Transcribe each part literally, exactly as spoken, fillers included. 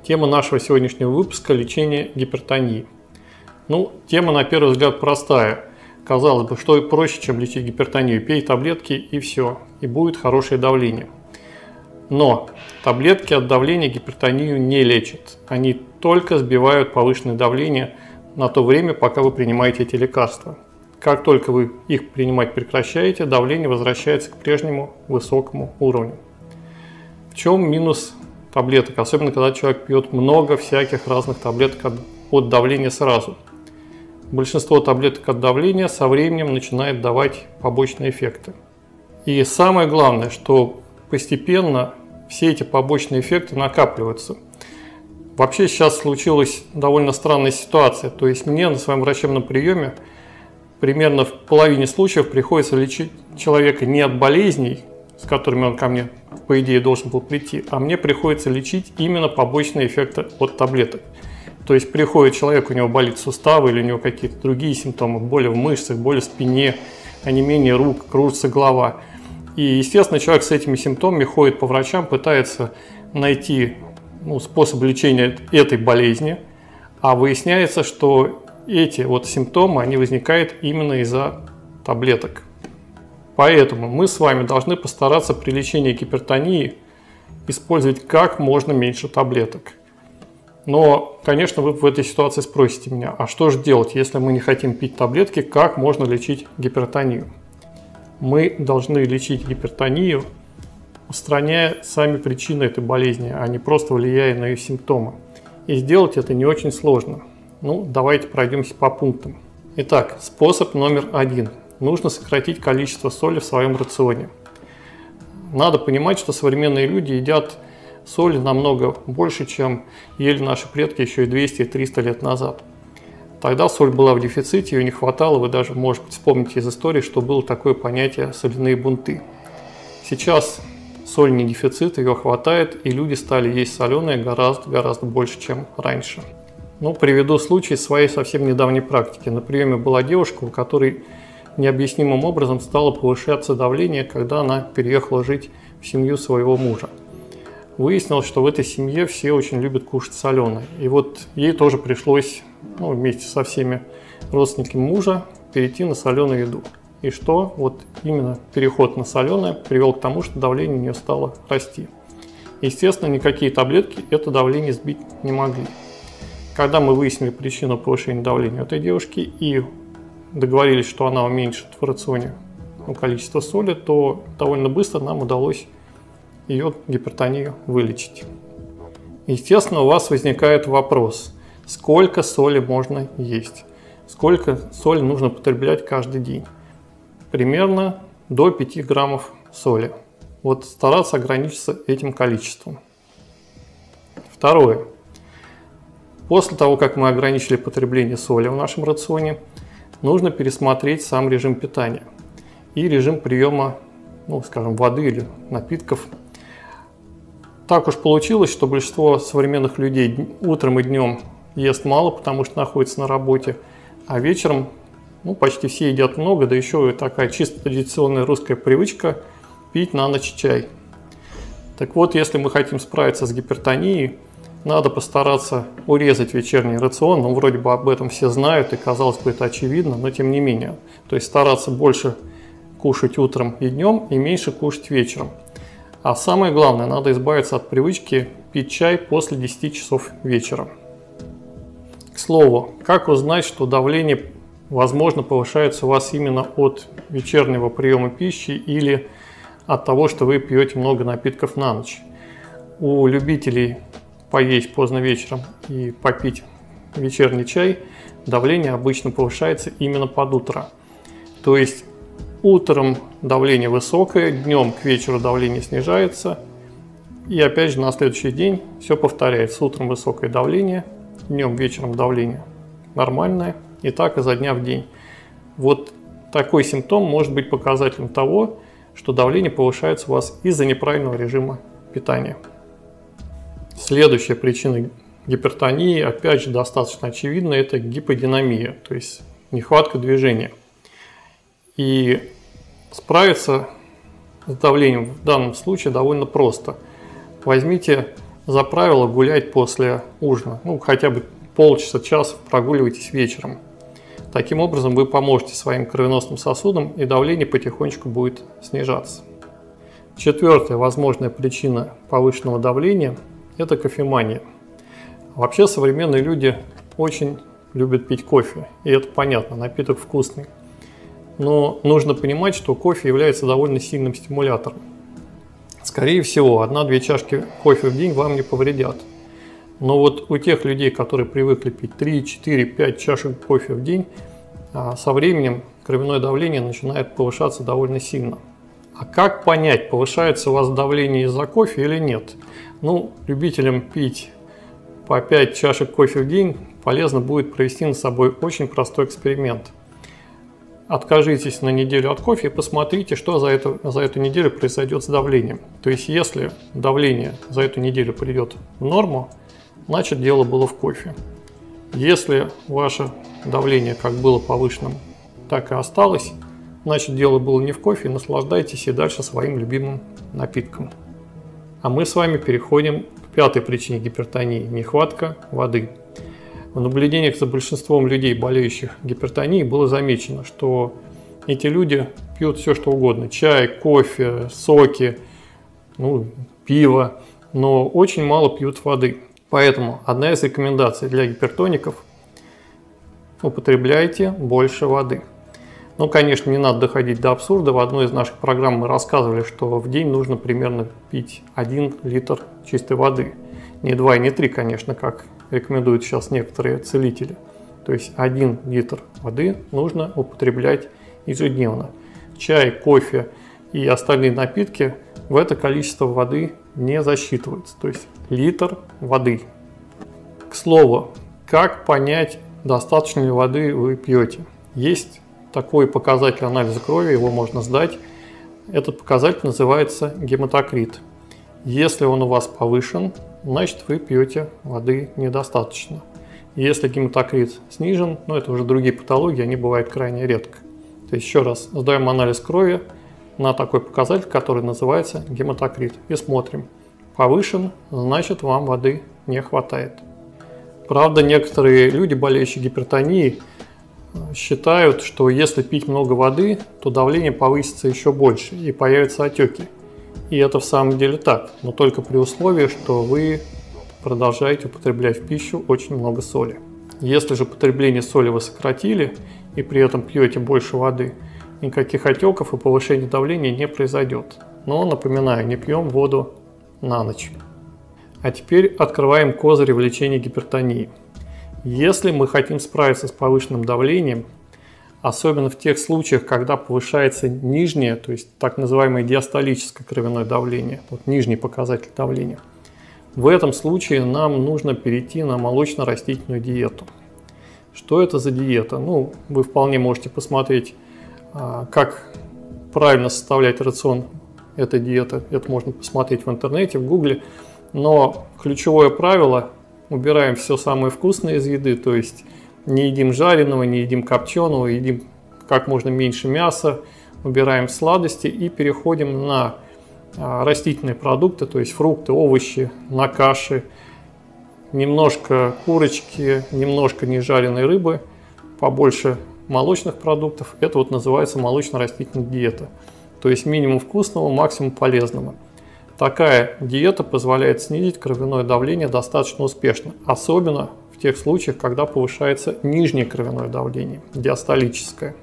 Тема нашего сегодняшнего выпуска – лечение гипертонии. Ну, тема на первый взгляд простая. Казалось бы, что проще, чем лечить гипертонию. Пей таблетки и все, и будет хорошее давление. Но таблетки от давления гипертонию не лечат. Они только сбивают повышенное давление на то время, пока вы принимаете эти лекарства. Как только вы их принимать прекращаете, давление возвращается к прежнему высокому уровню. В чем минус таблеток, особенно когда человек пьет много всяких разных таблеток от, от давления сразу? Большинство таблеток от давления со временем начинает давать побочные эффекты. И самое главное, что постепенно все эти побочные эффекты накапливаются. Вообще сейчас случилась довольно странная ситуация. То есть мне на своем врачебном приеме примерно в половине случаев приходится лечить человека не от болезней, с которыми он ко мне, по идее, должен был прийти, а мне приходится лечить именно побочные эффекты от таблеток. То есть приходит человек, у него болит суставы или у него какие-то другие симптомы, боли в мышцах, боли в спине, онемение рук, кружится голова. И, естественно, человек с этими симптомами ходит по врачам, пытается найти ну, способ лечения этой болезни, а выясняется, что эти вот симптомы, они возникают именно из-за таблеток. Поэтому мы с вами должны постараться при лечении гипертонии использовать как можно меньше таблеток. Но, конечно, вы в этой ситуации спросите меня, а что же делать, если мы не хотим пить таблетки, как можно лечить гипертонию? Мы должны лечить гипертонию, устраняя сами причины этой болезни, а не просто влияя на ее симптомы. И сделать это не очень сложно. Ну, давайте пройдемся по пунктам. Итак, способ номер один. Нужно сократить количество соли в своем рационе. Надо понимать, что современные люди едят соли намного больше, чем ели наши предки еще и двести-триста лет назад. Тогда соль была в дефиците, ее не хватало. Вы даже, может быть, вспомните из истории, что было такое понятие соляные бунты. Сейчас соль не дефицит, ее хватает, и люди стали есть соленое гораздо-гораздо больше, чем раньше. Ну, приведу случай из своей совсем недавней практики. На приеме была девушка, у которой необъяснимым образом стало повышаться давление, когда она переехала жить в семью своего мужа. Выяснилось, что в этой семье все очень любят кушать соленое. И вот ей тоже пришлось ну, вместе со всеми родственниками мужа перейти на соленую еду. И что? Вот именно переход на соленое привел к тому, что давление у нее стало расти. Естественно, никакие таблетки это давление сбить не могли. Когда мы выяснили причину повышения давления у этой девушки и договорились, что она уменьшит в рационе ну, количество соли, то довольно быстро нам удалось ее гипертонию вылечить. Естественно, у вас возникает вопрос, сколько соли можно есть, сколько соли нужно потреблять каждый день. Примерно до пяти граммов соли. Вот стараться ограничиться этим количеством. Второе. После того, как мы ограничили потребление соли в нашем рационе, нужно пересмотреть сам режим питания и режим приема, ну, скажем, воды или напитков. Так уж получилось, что большинство современных людей утром и днем ест мало, потому что находится на работе, а вечером ну, почти все едят много, да еще и такая чисто традиционная русская привычка пить на ночь чай. Так вот, если мы хотим справиться с гипертонией, надо постараться урезать вечерний рацион. Ну, вроде бы об этом все знают, и казалось бы, это очевидно, но тем не менее. То есть стараться больше кушать утром и днем, и меньше кушать вечером. А самое главное, надо избавиться от привычки пить чай после десяти часов вечера. К слову, как узнать, что давление, возможно, повышается у вас именно от вечернего приема пищи или от того, что вы пьете много напитков на ночь? У любителей поесть поздно вечером и попить вечерний чай, давление обычно повышается именно под утро. То есть утром давление высокое, днем к вечеру давление снижается. И опять же на следующий день все повторяется. Утром высокое давление, днем, вечером давление нормальное. И так изо дня в день. Вот такой симптом может быть показателем того, что давление повышается у вас из-за неправильного режима питания. Следующая причина гипертонии, опять же, достаточно очевидна, это гиподинамия, то есть нехватка движения. И справиться с давлением в данном случае довольно просто. Возьмите за правило гулять после ужина. Ну, хотя бы полчаса-час прогуливайтесь вечером. Таким образом вы поможете своим кровеносным сосудам, и давление потихонечку будет снижаться. Четвертая возможная причина повышенного давления – это кофемания. Вообще современные люди очень любят пить кофе, и это понятно, напиток вкусный. Но нужно понимать, что кофе является довольно сильным стимулятором. Скорее всего, одна-две чашки кофе в день вам не повредят. Но вот у тех людей, которые привыкли пить три, четыре, пять чашек кофе в день, со временем кровяное давление начинает повышаться довольно сильно. А как понять, повышается у вас давление из-за кофе или нет? Ну, любителям пить по пять чашек кофе в день полезно будет провести над собой очень простой эксперимент. Откажитесь на неделю от кофе и посмотрите, что за эту, за эту неделю произойдет с давлением. То есть, если давление за эту неделю придет в норму, значит дело было в кофе. Если ваше давление как было повышенным, так и осталось, значит дело было не в кофе, наслаждайтесь и дальше своим любимым напитком. А мы с вами переходим к пятой причине гипертонии – нехватка воды. В наблюдениях за большинством людей, болеющих гипертонией, было замечено, что эти люди пьют все что угодно – чай, кофе, соки, ну, пиво, но очень мало пьют воды. Поэтому одна из рекомендаций для гипертоников – употребляйте больше воды. Ну, конечно, не надо доходить до абсурда. В одной из наших программ мы рассказывали, что в день нужно примерно пить один литр чистой воды. Не два и не три, конечно, как рекомендуют сейчас некоторые целители. То есть один литр воды нужно употреблять ежедневно. Чай, кофе и остальные напитки в это количество воды не засчитываются. То есть литр воды. К слову, как понять, достаточно ли воды вы пьете? Есть такой показатель анализа крови, его можно сдать. Этот показатель называется гематокрит. Если он у вас повышен, значит вы пьете воды недостаточно. Если гематокрит снижен, ну это уже другие патологии, они бывают крайне редко. То есть еще раз сдаем анализ крови на такой показатель, который называется гематокрит, и смотрим. Повышен, значит вам воды не хватает. Правда, некоторые люди, болеющие гипертонией, считают, что если пить много воды, то давление повысится еще больше и появятся отеки. И это в самом деле так, но только при условии, что вы продолжаете употреблять в пищу очень много соли. Если же потребление соли вы сократили и при этом пьете больше воды, никаких отеков и повышения давления не произойдет. Но, напоминаю, не пьем воду на ночь. А теперь открываем козыри в лечении гипертонии. Если мы хотим справиться с повышенным давлением, особенно в тех случаях, когда повышается нижнее, то есть так называемое диастолическое кровяное давление, вот нижний показатель давления, в этом случае нам нужно перейти на молочно-растительную диету. Что это за диета? Ну, вы вполне можете посмотреть, как правильно составлять рацион этой диеты. Это можно посмотреть в интернете, в гугле. Но ключевое правило – убираем все самое вкусное из еды, то есть не едим жареного, не едим копченого, едим как можно меньше мяса, убираем сладости и переходим на растительные продукты, то есть фрукты, овощи, на каши, немножко курочки, немножко нежареной рыбы, побольше молочных продуктов. Это вот называется молочно-растительная диета. То есть минимум вкусного, максимум полезного. Такая диета позволяет снизить кровяное давление достаточно успешно, особенно в тех случаях, когда повышается нижнее кровяное давление, диастолическое.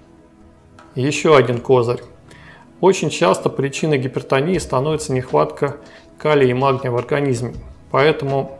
Еще один козырь. Очень часто причиной гипертонии становится нехватка калия и магния в организме. Поэтому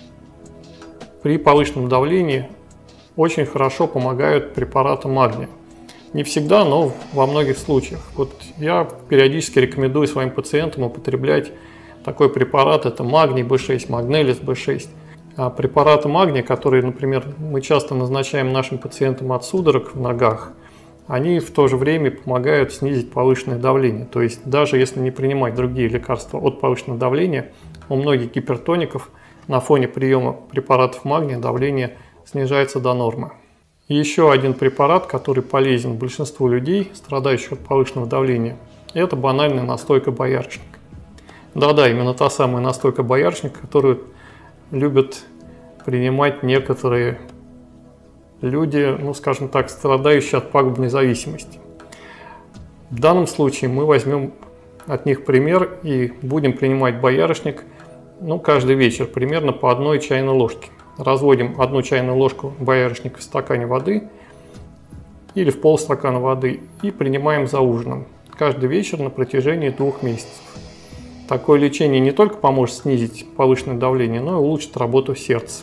при повышенном давлении очень хорошо помогают препараты магния. Не всегда, но во многих случаях. Вот я периодически рекомендую своим пациентам употреблять такой препарат. Это магний бэ шесть, магнелис бэ шесть. А препараты магния, которые, например, мы часто назначаем нашим пациентам от судорог в ногах, они в то же время помогают снизить повышенное давление. То есть даже если не принимать другие лекарства от повышенного давления, у многих гипертоников на фоне приема препаратов магния давление снижается до нормы. И еще один препарат, который полезен большинству людей, страдающих от повышенного давления, это банальная настойка боярышника. Да-да, именно та самая настойка боярышника, которую любят принимать некоторые люди, ну скажем так, страдающие от пагубной зависимости. В данном случае мы возьмем от них пример и будем принимать боярышник, ну, каждый вечер, примерно по одной чайной ложке. Разводим одну чайную ложку боярышника в стакане воды или в полстакана воды и принимаем за ужином каждый вечер на протяжении двух месяцев. Такое лечение не только поможет снизить повышенное давление, но и улучшит работу сердца.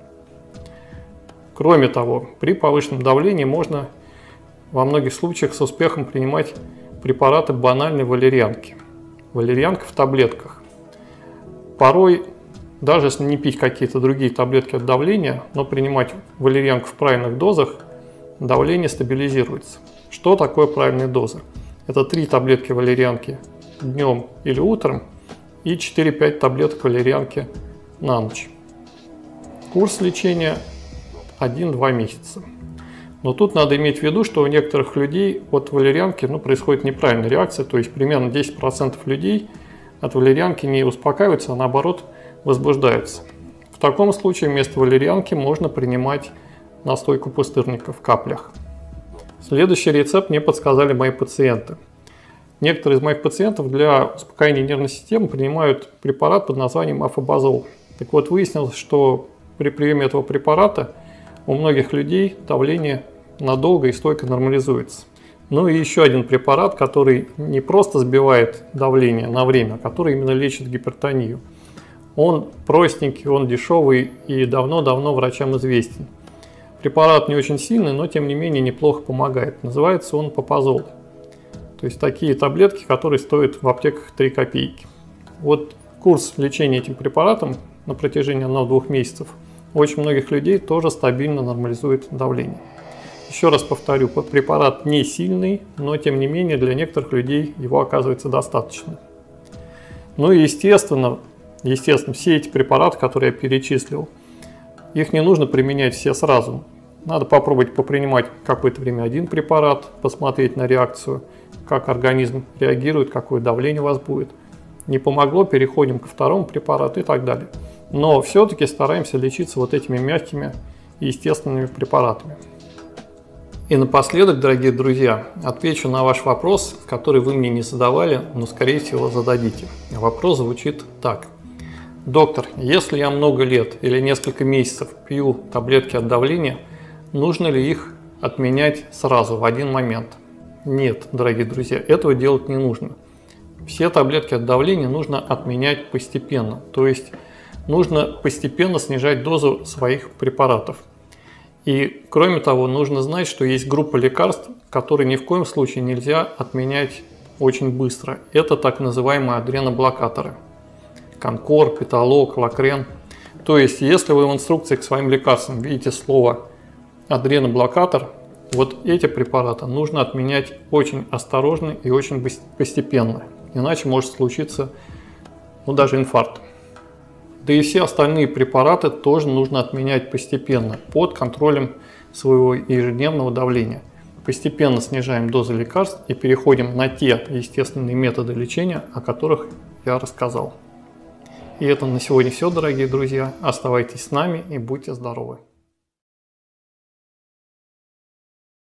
Кроме того, при повышенном давлении можно во многих случаях с успехом принимать препараты банальной валерьянки. Валерьянка в таблетках. Порой, даже если не пить какие-то другие таблетки от давления, но принимать валерьянку в правильных дозах, давление стабилизируется. Что такое правильные дозы? Это три таблетки валерьянки днем или утром и четыре-пять таблеток валерьянки на ночь. Курс лечения один-два месяца. Но тут надо иметь в виду, что у некоторых людей от валерьянки ну, происходит неправильная реакция, то есть примерно десять процентов людей от валерьянки не успокаиваются, а наоборот возбуждаются. В таком случае вместо валерьянки можно принимать настойку пустырника в каплях. Следующий рецепт мне подсказали мои пациенты. Некоторые из моих пациентов для успокоения нервной системы принимают препарат под названием афобазол. Так вот, выяснилось, что при приеме этого препарата у многих людей давление надолго и стойко нормализуется. Ну и еще один препарат, который не просто сбивает давление на время, а который именно лечит гипертонию. Он простенький, он дешевый и давно-давно врачам известен. Препарат не очень сильный, но тем не менее неплохо помогает. Называется он Попазол. То есть такие таблетки, которые стоят в аптеках три копейки. Вот курс лечения этим препаратом на протяжении одного-двух месяцев у очень многих людей тоже стабильно нормализует давление. Еще раз повторю, препарат не сильный, но тем не менее для некоторых людей его оказывается достаточно. Ну и естественно, естественно, все эти препараты, которые я перечислил, их не нужно применять все сразу. Надо попробовать попринимать какое-то время один препарат, посмотреть на реакцию, как организм реагирует, какое давление у вас будет. Не помогло, переходим ко второму препарату и так далее. Но все-таки стараемся лечиться вот этими мягкими и естественными препаратами. И напоследок, дорогие друзья, отвечу на ваш вопрос, который вы мне не задавали, но скорее всего зададите. Вопрос звучит так. Доктор, если я много лет или несколько месяцев пью таблетки от давления, нужно ли их отменять сразу, в один момент? Нет, дорогие друзья, этого делать не нужно. Все таблетки от давления нужно отменять постепенно, то есть нужно постепенно снижать дозу своих препаратов. И кроме того, нужно знать, что есть группа лекарств, которые ни в коем случае нельзя отменять очень быстро. Это так называемые адреноблокаторы. Конкор, Петалок, Лакрен. То есть, если вы в инструкции к своим лекарствам видите слово адреноблокатор, вот эти препараты нужно отменять очень осторожно и очень постепенно. Иначе может случиться ну, даже инфаркт. Да и все остальные препараты тоже нужно отменять постепенно, под контролем своего ежедневного давления. Постепенно снижаем дозы лекарств и переходим на те естественные методы лечения, о которых я рассказал. И это на сегодня все, дорогие друзья. Оставайтесь с нами и будьте здоровы.